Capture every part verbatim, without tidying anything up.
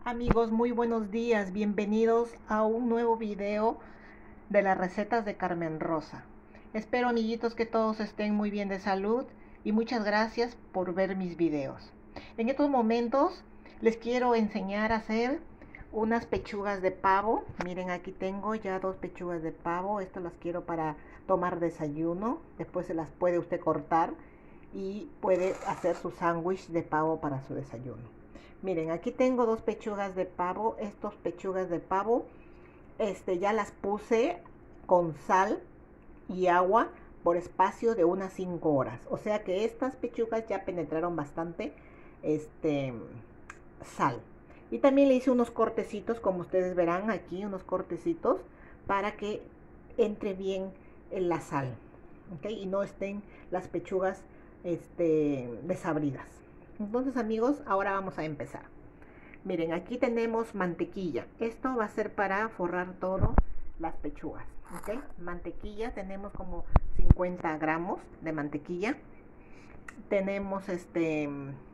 Amigos, muy buenos días, bienvenidos a un nuevo video de las recetas de Carmen Rosa. Espero, amiguitos, que todos estén muy bien de salud y muchas gracias por ver mis videos. En estos momentos les quiero enseñar a hacer unas pechugas de pavo. Miren, aquí tengo ya dos pechugas de pavo. Estas las quiero para tomar desayuno. Después se las puede usted cortar y puede hacer su sándwich de pavo para su desayuno. Miren, aquí tengo dos pechugas de pavo. Estas pechugas de pavo este, ya las puse con sal y agua por espacio de unas cinco horas. O sea que estas pechugas ya penetraron bastante este, sal. Y también le hice unos cortecitos, como ustedes verán aquí, unos cortecitos para que entre bien en la sal, ¿okay? Y no estén las pechugas este, desabridas. Entonces, amigos, ahora vamos a empezar. Miren, aquí tenemos mantequilla. Esto va a ser para forrar todo las pechugas, ¿ok? Mantequilla, tenemos como cincuenta gramos de mantequilla. Tenemos este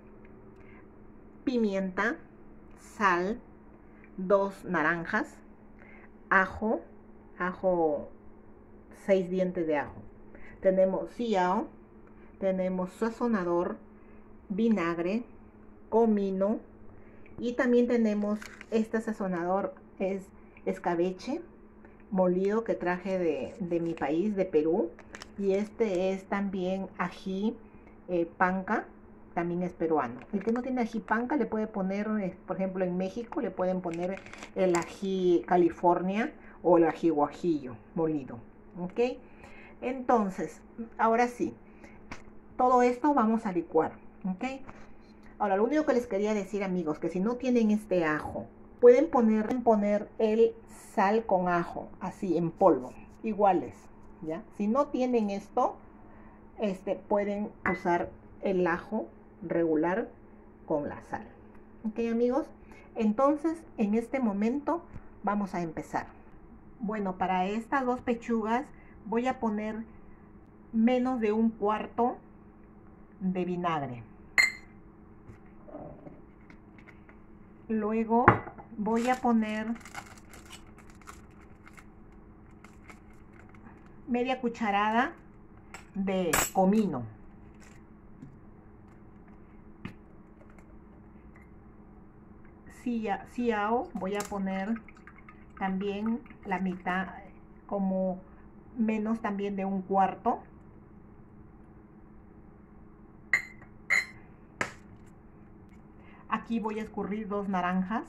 pimienta, sal, dos naranjas, ajo, ajo, seis dientes de ajo. Tenemos sillao, tenemos sazonador, vinagre, comino y también tenemos este sazonador, es escabeche molido que traje de, de mi país, de Perú, y este es también ají eh, panca, también es peruano. El que no tiene ají panca le puede poner, eh, por ejemplo en México le pueden poner el ají California o el ají guajillo molido, ¿ok? Entonces, ahora sí, todo esto vamos a licuar, ¿ok? Ahora, lo único que les quería decir, amigos, que si no tienen este ajo, pueden poner, poner el sal con ajo, así en polvo, iguales, ¿ya? Si no tienen esto, este, pueden usar el ajo regular con la sal. ¿Ok, amigos? Entonces, en este momento vamos a empezar. Bueno, para estas dos pechugas voy a poner menos de un cuarto de vinagre. Luego voy a poner media cucharada de comino. Sillao voy a poner también la mitad, como menos también de un cuarto. Aquí voy a escurrir dos naranjas.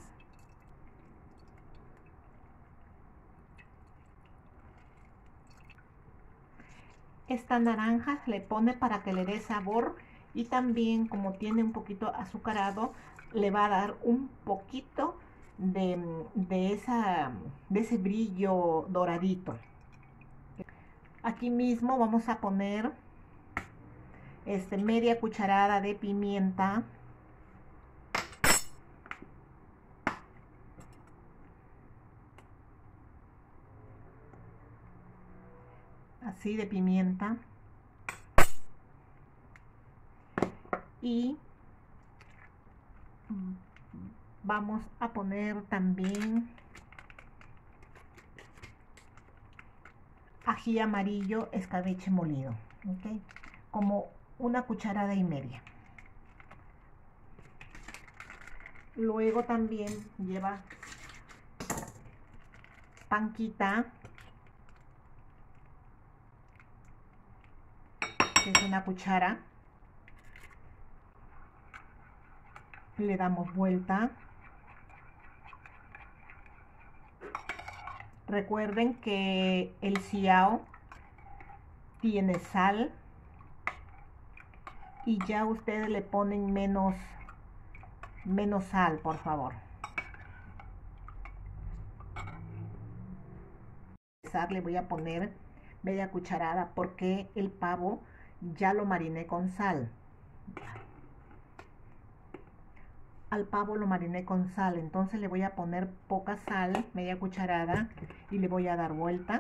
Esta naranja le pone para que le dé sabor y también, como tiene un poquito azucarado, le va a dar un poquito de, de, esa, de ese brillo doradito. Aquí mismo vamos a poner este, media cucharada de pimienta. Así de pimienta. Y vamos a poner también ají amarillo, escabeche molido, ¿ok? Como una cucharada y media. Luego también lleva panquita, que es una cuchara. Le damos vuelta. Recuerden que el sillao tiene sal y ya ustedes le ponen menos, menos sal, por favor. Le voy a poner media cucharada porque el pavo ya lo mariné con sal. Al pavo lo mariné con sal, entonces le voy a poner poca sal, media cucharada, y le voy a dar vuelta.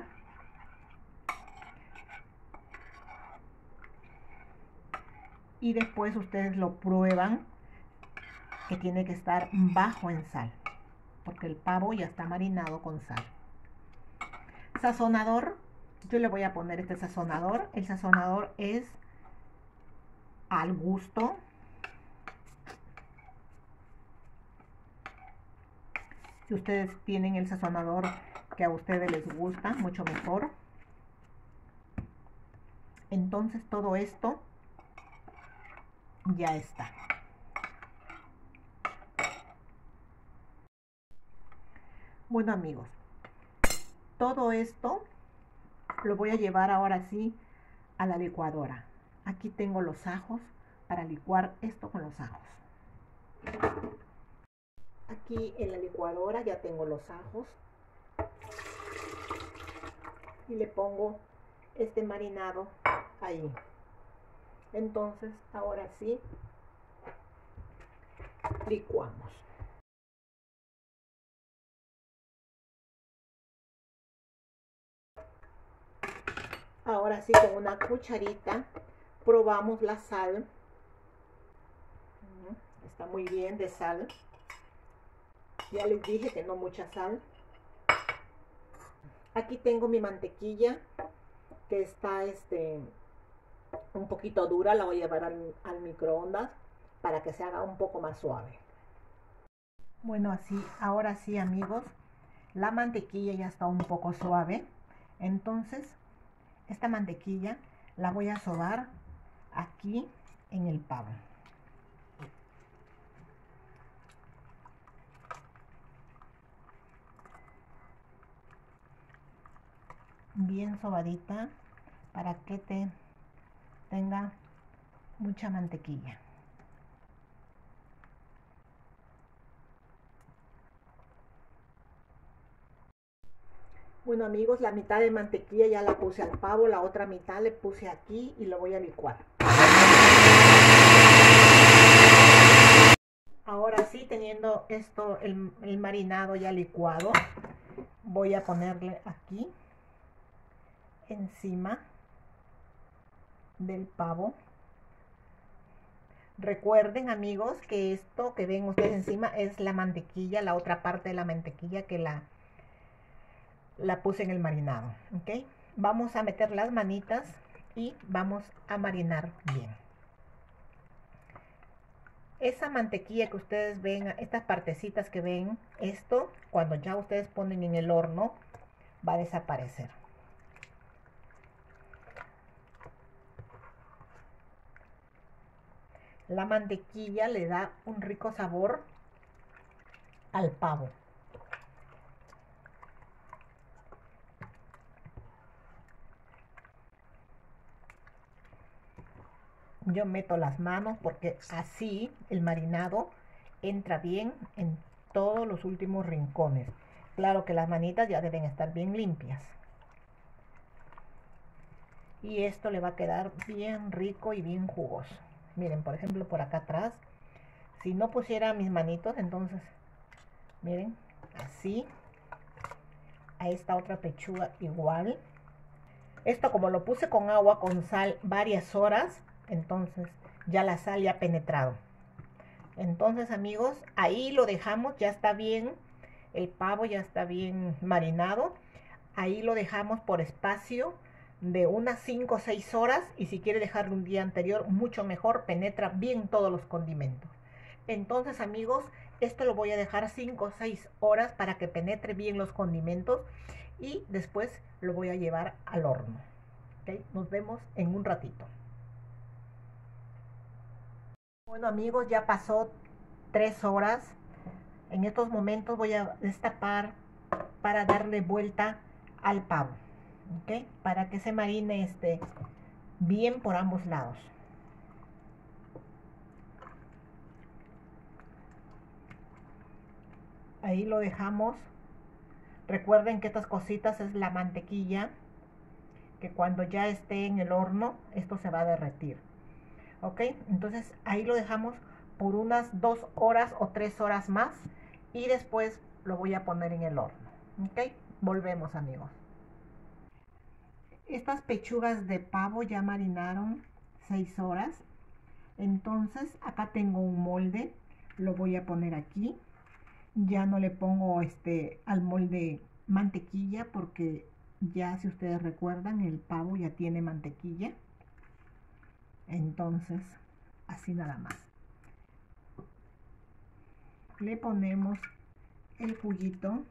Y después ustedes lo prueban, que tiene que estar bajo en sal. porque el pavo ya está marinado con sal. Sazonador, yo le voy a poner este sazonador. El sazonador es al gusto. Si ustedes tienen el sazonador que a ustedes les gusta, mucho mejor. Entonces todo esto ya está. Bueno amigos, todo esto lo voy a llevar ahora sí a la licuadora. Aquí tengo los ajos para licuar esto con los ajos. Aquí en la licuadora ya tengo los ajos y le pongo este marinado ahí. Entonces ahora sí licuamos. Ahora sí, con una cucharita probamos la sal. Está muy bien de sal. Ya les dije que no mucha sal. Aquí tengo mi mantequilla que está este un poquito dura. La voy a llevar al, al microondas para que se haga un poco más suave. Bueno, así, ahora sí amigos, la mantequilla ya está un poco suave. Entonces esta mantequilla la voy a sobar aquí en el pavo. Bien sobadita para que te tenga mucha mantequilla. Bueno amigos, la mitad de mantequilla ya la puse al pavo, la otra mitad le puse aquí y lo voy a licuar. Ahora sí, teniendo esto, el, el marinado ya licuado, voy a ponerle aquí encima del pavo. Recuerden amigos que esto que ven ustedes encima es la mantequilla, la otra parte de la mantequilla que la la puse en el marinado. ¿Ok? Vamos a meter las manitas y vamos a marinar bien. Esa mantequilla que ustedes ven, estas partecitas que ven, esto cuando ya ustedes ponen en el horno va a desaparecer. La mantequilla le da un rico sabor al pavo. Yo meto las manos porque así el marinado entra bien en todos los últimos rincones. Claro que las manitas ya deben estar bien limpias. Y esto le va a quedar bien rico y bien jugoso. Miren, por ejemplo, por acá atrás. Si no pusiera mis manitos, entonces, miren, así. A esta otra pechuga igual. Esto como lo puse con agua, con sal, varias horas, entonces ya la sal ya ha penetrado. Entonces amigos, ahí lo dejamos, ya está bien, el pavo ya está bien marinado. Ahí lo dejamos por espacio de unas cinco o seis horas y si quiere dejarlo un día anterior, mucho mejor, penetra bien todos los condimentos. Entonces amigos, esto lo voy a dejar cinco o seis horas para que penetre bien los condimentos y después lo voy a llevar al horno. ¿Okay? Nos vemos en un ratito. Bueno amigos, ya pasó tres horas. En estos momentos voy a destapar para darle vuelta al pavo. ¿Okay? Para que se marine este bien por ambos lados. Ahí lo dejamos. Recuerden que estas cositas es la mantequilla, que cuando ya esté en el horno, esto se va a derretir. ¿Ok? Entonces ahí lo dejamos por unas dos horas o tres horas más y después lo voy a poner en el horno. ¿Ok? Volvemos amigos. Estas pechugas de pavo ya marinaron seis horas. Entonces acá tengo un molde, lo voy a poner aquí Ya no le pongo este al molde mantequilla porque ya, si ustedes recuerdan, el pavo ya tiene mantequilla. Entonces, así nada más. Le ponemos el juguito.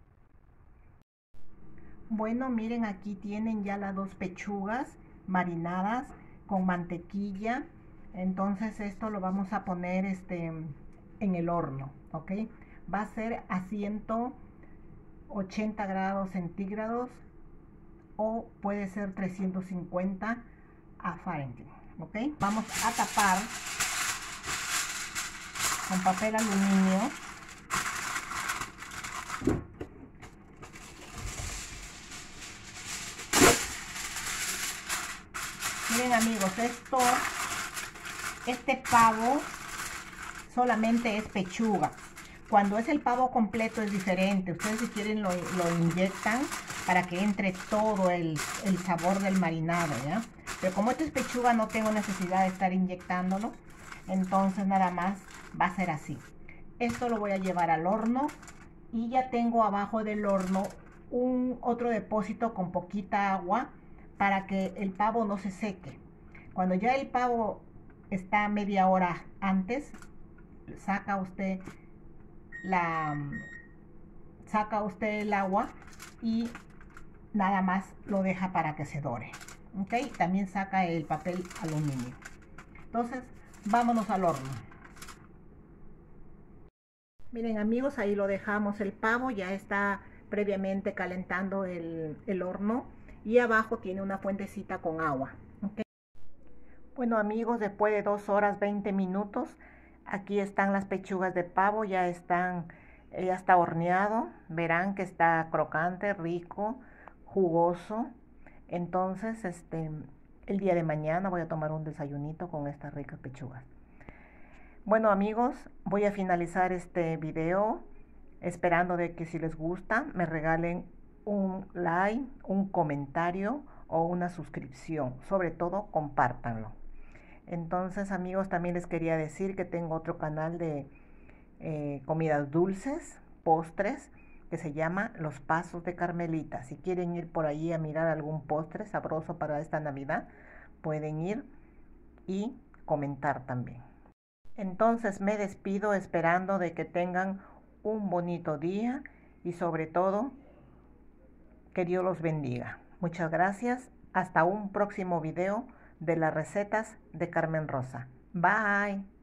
Bueno, miren, aquí tienen ya las dos pechugas marinadas con mantequilla. Entonces esto lo vamos a poner este, en el horno, ¿ok? Va a ser a ciento ochenta grados centígrados o puede ser trescientos cincuenta a Fahrenheit, ¿ok? Vamos a tapar con papel aluminio. Miren, amigos, esto, este pavo solamente es pechuga. Cuando es el pavo completo es diferente. Ustedes, si quieren, lo, lo inyectan para que entre todo el, el sabor del marinado, ¿ya? Pero como esto es pechuga, no tengo necesidad de estar inyectándolo. Entonces nada más va a ser así. Esto lo voy a llevar al horno y ya tengo abajo del horno un otro depósito con poquita agua para que el pavo no se seque. Cuando ya el pavo está media hora antes, saca usted la saca usted el agua y nada más lo deja para que se dore, ¿ok? También saca el papel aluminio. Entonces vámonos al horno. Miren, amigos, ahí lo dejamos. El pavo ya está previamente calentando el, el horno y abajo tiene una fuentecita con agua, ¿ok? Bueno, amigos, después de dos horas veinte minutos, aquí están las pechugas de pavo. Ya están, ya está horneado. Verán que está crocante, rico, jugoso. Entonces, este, el día de mañana voy a tomar un desayunito con estas ricas pechugas. Bueno, amigos, voy a finalizar este video esperando de que, si les gusta, me regalen un like, un comentario o una suscripción. Sobre todo, compártanlo. Entonces, amigos, también les quería decir que tengo otro canal de eh, comidas dulces, postres, que se llama Los Pasos de Carmelita. Si quieren ir por ahí a mirar algún postre sabroso para esta Navidad, pueden ir y comentar también. Entonces me despido esperando de que tengan un bonito día y, sobre todo, que Dios los bendiga. Muchas gracias. Hasta un próximo video de las recetas de Carmen Rosa. Bye.